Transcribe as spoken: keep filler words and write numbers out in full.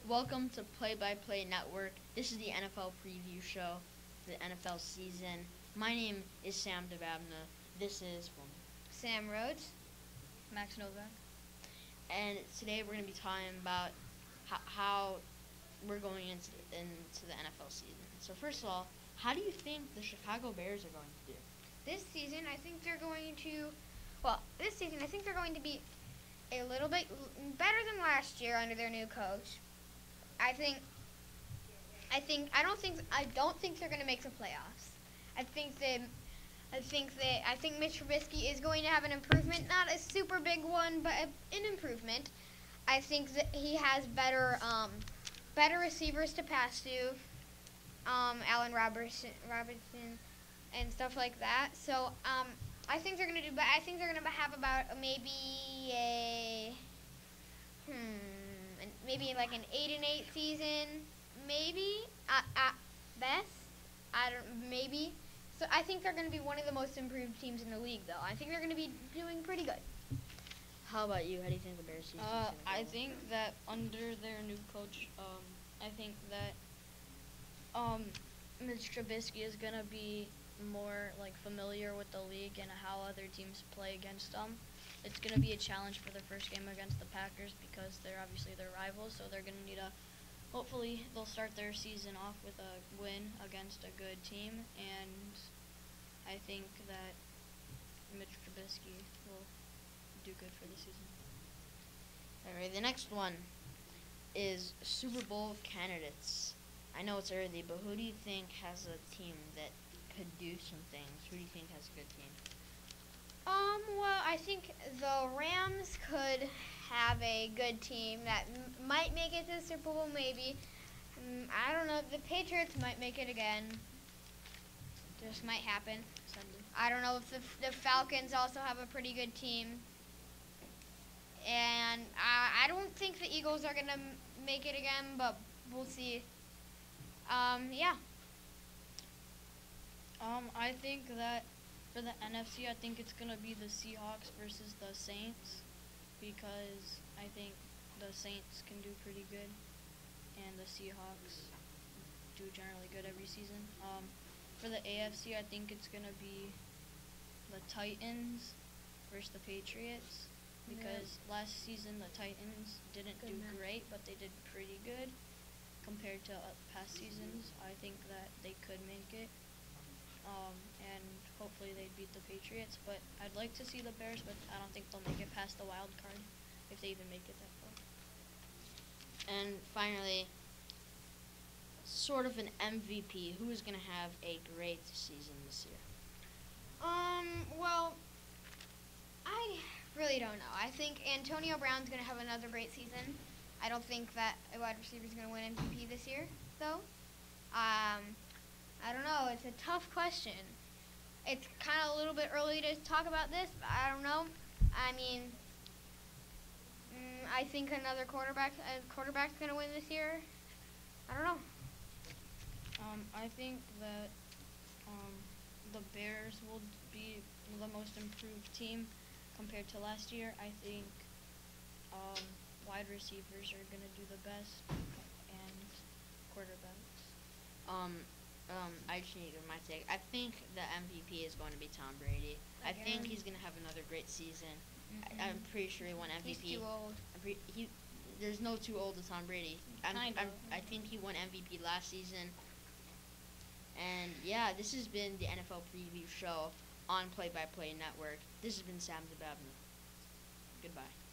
Welcome to Play by Play Network. This is the N F L preview show for the N F L season. My name is Sam Devabna. This is from Sam Rhodes, Max Novak. And today we're going to be talking about how, how we're going into the, into the N F L season. So first of all, how do you think the Chicago Bears are going to do? This season, I think they're going to, well, this season, I think they're going to be a little bit better than last year under their new coach. I think, I think, I don't think, I don't think they're going to make the playoffs. I think that, I think that, I think Mitch Trubisky is going to have an improvement, not a super big one, but a, an improvement. I think that he has better, um, better receivers to pass to, um, Allen Robertson, Robinson, and stuff like that. So, um, I think they're going to do, but I think they're going to have about maybe a, hmm, maybe like an eight and eight season, maybe at, at best. I don't, maybe. So I think they're going to be one of the most improved teams in the league, though. I think they're going to be doing pretty good. How about you? How do you think the Bears season Uh, is going to go? I think that under their new coach, um, I think that um, Mitch Trubisky is gonna be more like familiar with the league and how other teams play against them. It's gonna be a challenge for their first game against the Packers because they're obviously their rivals, so they're gonna need a. Hopefully, they'll start their season off with a win against a good team, and I think that Mitch Trubisky will do good for the season. All right, the next one is Super Bowl candidates. I know it's early, but who do you think has a team that could do some things? Who do you think has a good team? Um, well, I think the Rams could have a good team that m- might make it to the Super Bowl, maybe. Um, I don't know. The Patriots might make it again. Just might happen. Sunday. I don't know if the, the Falcons also have a pretty good team. And I, I don't think the Eagles are going to make it again, but we'll see. Um, yeah. Um, I think that for the N F C, I think it's gonna be the Seahawks versus the Saints because I think the Saints can do pretty good, and the Seahawks do generally good every season. Um, for the A F C, I think it's gonna be the Titans versus the Patriots because last season the Titans didn't Good do match. great, but they did pretty good compared to uh, past seasons. I think that they could make it. Um, and hopefully they beat the Patriots. But I'd like to see the Bears, but I don't think they'll make it past the wild card, if they even make it that far. And finally, sort of an M V P. Who is going to have a great season this year? Um, well, I really don't know. I think Antonio Brown's going to have another great season. I don't think that a wide receiver is going to win M V P this year, though. Um, I don't know. It's a tough question. It's kind of a little bit early to talk about this, but I don't know. I mean, mm, I think another quarterback, a quarterback's going to win this year. I don't know. Um, I think that um, the Bears will be the most improved team compared to last year. I think um, wide receivers are going to do the best, and quarterbacks. Um, um, I just need to give my take. I think the M V P is going to be Tom Brady. I think Again. he's going to have another great season. Mhm. I, I'm pretty sure he won M V P. He's too old. I'm pre- he, there's no too old to Tom Brady. I'm, Kind I'm, of. I think he won M V P last season. And yeah, this has been the N F L preview show on Play by Play Network. This has been Sam Zababna. Goodbye.